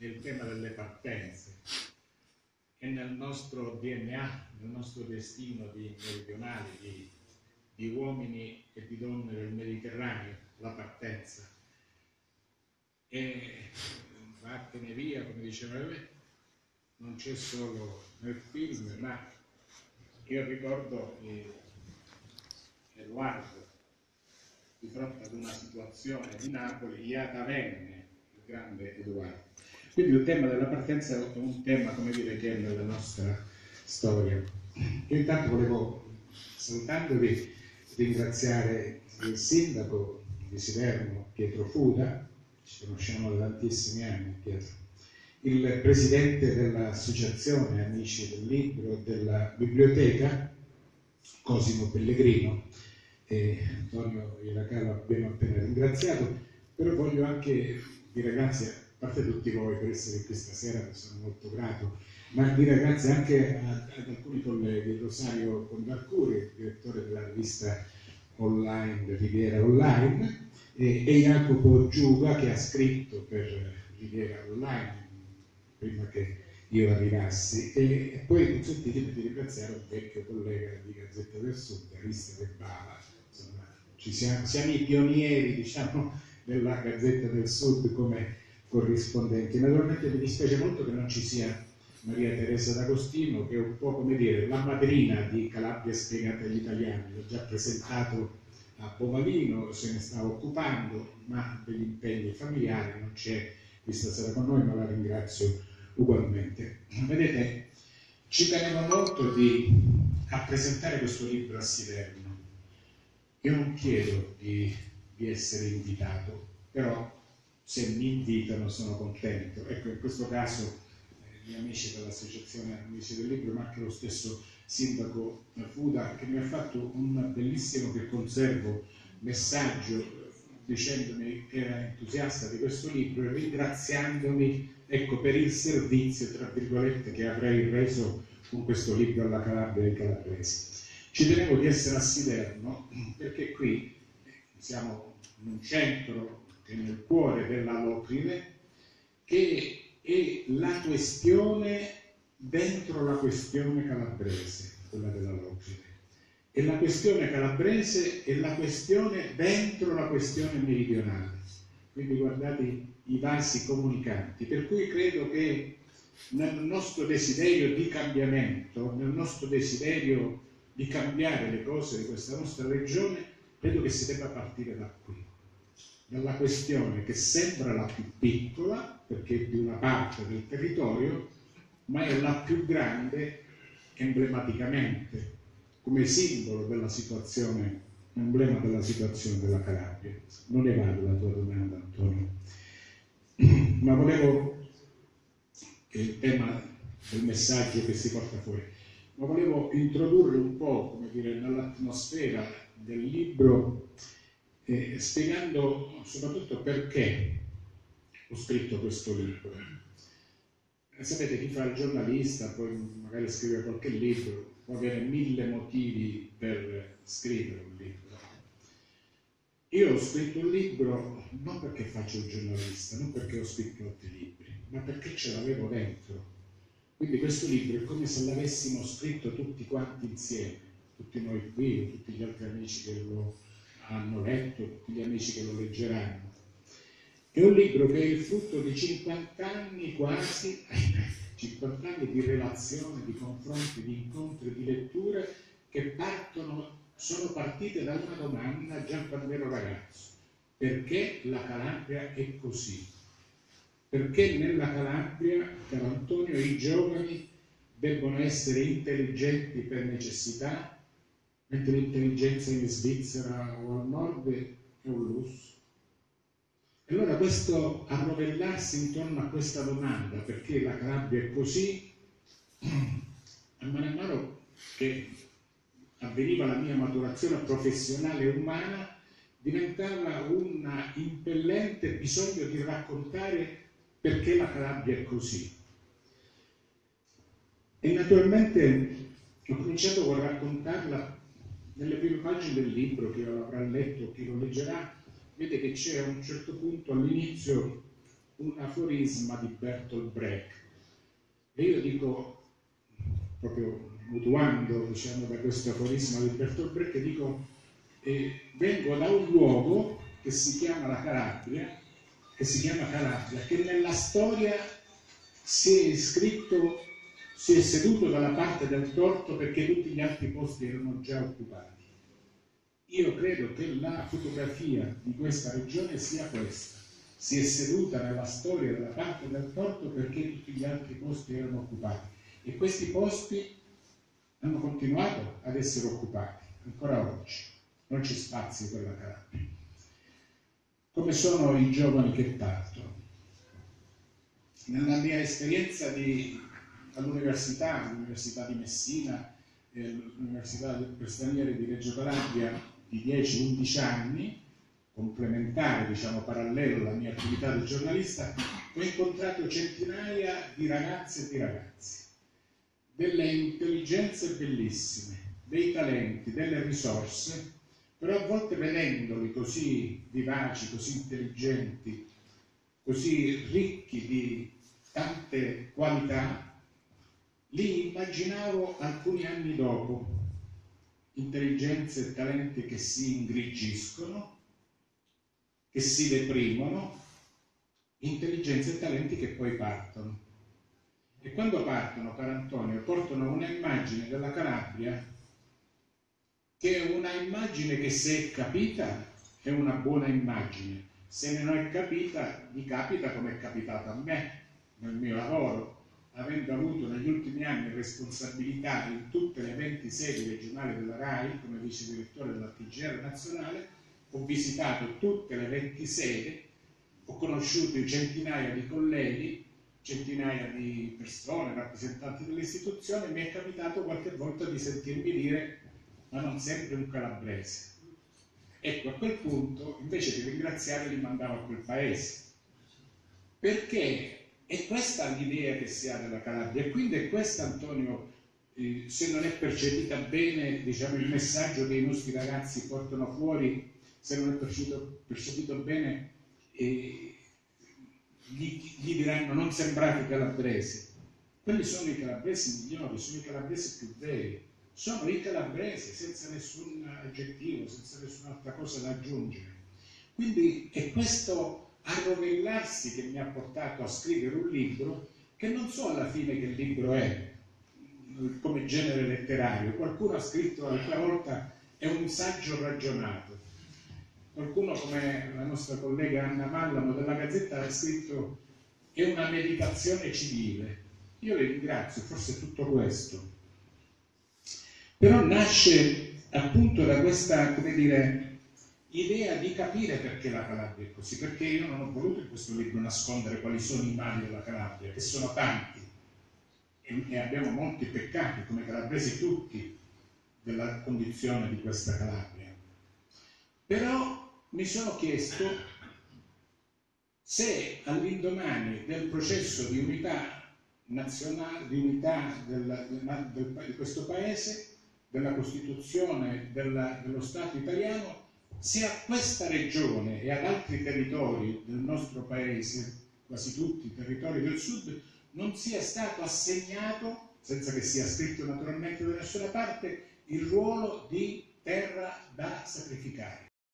è il tema delle partenze. È nel nostro DNA, nel nostro destino di meridionali, di uomini e di donne del Mediterraneo, la partenza. E vattene via, come diceva lui, non c'è solo nel film, ma io ricordo Edoardo di fronte ad una situazione di Napoli, Iatavenne, il grande Edoardo. Quindi il tema della partenza è un tema, come dire, che è nella nostra storia. Io intanto volevo, salutandovi, ringraziare il sindaco di Siderno, Pietro Fuda, ci conosciamo da tantissimi anni, Pietro, il presidente dell'associazione Amici del Libro e della Biblioteca, Cosimo Pellegrino, e Antonio Iacallo abbiamo appena ringraziato, però voglio anche dire grazie, a parte tutti voi per essere qui stasera, sono molto grato, ma dire grazie anche ad alcuni colleghi, Rosario Condarcuri, direttore della rivista online Riviera Online, e Jacopo Giuga, che ha scritto per Riviera Online prima che io arrivassi, e poi consentitemi di ringraziare un vecchio collega di Gazzetta del Sud, Arista Verbala. Insomma, siamo i pionieri, diciamo, della Gazzetta del Sud come corrispondenti. Naturalmente mi dispiace molto che non ci sia Maria Teresa D'Agostino, che è un po', come dire, la madrina di Calabria Spiegata agli Italiani. L'ho già presentato a Bovalino, se ne sta occupando, ma degli impegni familiari non c'è questa sera con noi, ma la ringrazio ugualmente. Vedete, ci tenevo molto a presentare questo libro a Siderno. Io non chiedo di essere invitato, però se mi invitano sono contento. Ecco, in questo caso gli amici dell'associazione Amici del Libro, ma anche lo stesso sindaco Fuda, che mi ha fatto un bellissimo, che conservo, messaggio dicendomi che era entusiasta di questo libro e ringraziandomi, ecco, per il servizio, tra virgolette, che avrei reso con questo libro alla Calabria e ai calabresi. Ci tenevo di essere a Siderno perché qui siamo in un centro che è nel cuore della Locrine, che è la questione dentro la questione calabrese, quella della Locrine. E la questione calabrese è la questione dentro la questione meridionale. Quindi guardate i vasi comunicanti, per cui credo che nel nostro desiderio di cambiamento, nel nostro desiderio di cambiare le cose di questa nostra regione, credo che si debba partire da qui, dalla questione che sembra la più piccola, perché è di una parte del territorio, ma è la più grande emblematicamente, come simbolo della situazione, emblema della situazione della Calabria. Non evado la tua domanda, Antonio, ma volevo, che è il tema del messaggio che si porta fuori, ma volevo introdurre un po', come dire, nell'atmosfera del libro, spiegando soprattutto perché ho scritto questo libro. Sapete, chi fa il giornalista, poi magari scrive qualche libro, può avere 1000 motivi per scrivere un libro. Io ho scritto un libro non perché faccio il giornalista, non perché ho scritto altri libri, ma perché ce l'avevo dentro. Quindi questo libro è come se l'avessimo scritto tutti quanti insieme, tutti noi qui, tutti gli altri amici che lo hanno letto, tutti gli amici che lo leggeranno. È un libro che è il frutto di 50 anni quasi, 50 anni di relazione, di confronti, di incontri, di letture che sono partite da una domanda già quando ero ragazzo. Perché la Calabria è così? Perché nella Calabria, caro Antonio, i giovani debbono essere intelligenti per necessità, mentre l'intelligenza in Svizzera o al nord è un lusso? E allora questo arrovellarsi intorno a questa domanda, perché la Calabria è così, a mano che avveniva la mia maturazione professionale e umana, diventava un impellente bisogno di raccontare perché la Calabria è così. E naturalmente ho cominciato a raccontarla nelle prime pagine del libro, chi lo avrà letto, chi lo leggerà, vede che c'è a un certo punto all'inizio un aforisma di Bertolt Brecht. E io dico, proprio mutuando, diciamo, da questo aforisma di Bertolt Brecht, dico, vengo da un luogo che si chiama la Calabria, che nella storia si è scritto, si è seduto dalla parte del torto perché tutti gli altri posti erano già occupati. Io credo che la fotografia di questa regione sia questa: si è seduta nella storia dalla parte del torto perché tutti gli altri posti erano occupati, e questi posti hanno continuato ad essere occupati ancora oggi. Non c'è spazio per la Calabria. Come sono i giovani che partono? Nella mia esperienza all'università di Messina, l'Università per Stranieri di Reggio Calabria, di 10-11 anni, complementare, diciamo, parallelo alla mia attività di giornalista, ho incontrato centinaia di ragazze e di ragazzi, delle intelligenze bellissime, dei talenti, delle risorse, però a volte vedendoli così vivaci, così intelligenti, così ricchi di tante qualità, li immaginavo alcuni anni dopo, intelligenze e talenti che si ingrigiscono, che si deprimono, intelligenze e talenti che poi partono. E quando partono, caro Antonio, portano una immagine della Calabria che è una immagine che, se è capita, è una buona immagine. Se non è capita, gli capita come è capitato a me nel mio lavoro, avendo avuto negli ultimi anni responsabilità in tutte le 20 sedi regionali della RAI come vice direttore della TGR nazionale. Ho visitato tutte le 20 sedi, ho conosciuto centinaia di colleghi, centinaia di persone, rappresentanti delle istituzioni. Mi è capitato qualche volta di sentirmi dire: ma non sempre un calabrese. Ecco, a quel punto, invece di ringraziare, li mandavo a quel paese, perché è questa l'idea che si ha della Calabria. E quindi è questa, Antonio, se non è percepita bene, diciamo, il messaggio che i nostri ragazzi portano fuori, se non è percepito bene, gli diranno: non sembrate calabresi. Quelli sono i calabresi migliori, sono i calabresi più veri, sono i calabresi, senza nessun aggettivo, senza nessun'altra cosa da aggiungere. Quindi è questo arrovellarsi che mi ha portato a scrivere un libro, che non so alla fine che libro è come genere letterario. Qualcuno ha scritto l'altra volta: è un saggio ragionato. Qualcuno, come la nostra collega Anna Mallamo della Gazzetta, ha scritto: è una meditazione civile. Io le ringrazio, forse è tutto questo. Però nasce appunto da questa, come dire, idea di capire perché la Calabria è così, perché io non ho voluto in questo libro nascondere quali sono i mali della Calabria, che sono tanti, e abbiamo molti peccati come calabresi tutti della condizione di questa Calabria. Però mi sono chiesto se all'indomani del processo di unità nazionale, di unità di questo paese, della Costituzione dello Stato italiano, se a questa regione e ad altri territori del nostro paese, quasi tutti i territori del sud, non sia stato assegnato, senza che sia scritto naturalmente da nessuna parte, il ruolo di terra da sacrificare.